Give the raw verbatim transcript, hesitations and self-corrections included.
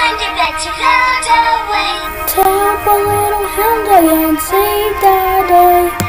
reminder that you found a way to help a little hand again, say that day.